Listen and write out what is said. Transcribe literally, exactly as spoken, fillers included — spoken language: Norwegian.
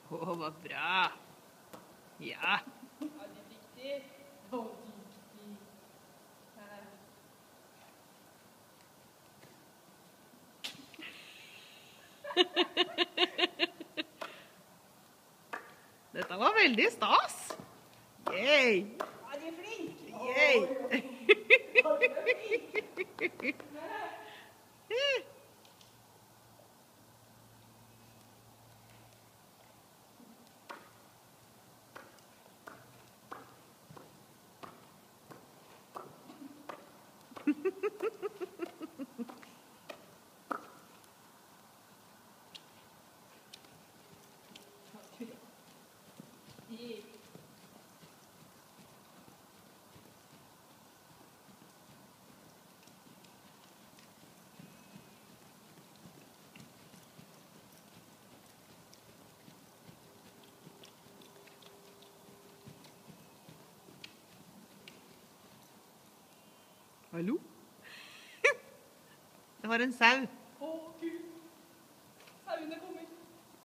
Å, hva bra. Ja. Ja, det er riktig. Å, riktig. Her. Dette var veldig stas. Yay! Ja, de er flink. Yay! Ja, de er flink. Hallo? Det var en sau. Å, Gud. Sauene kommer.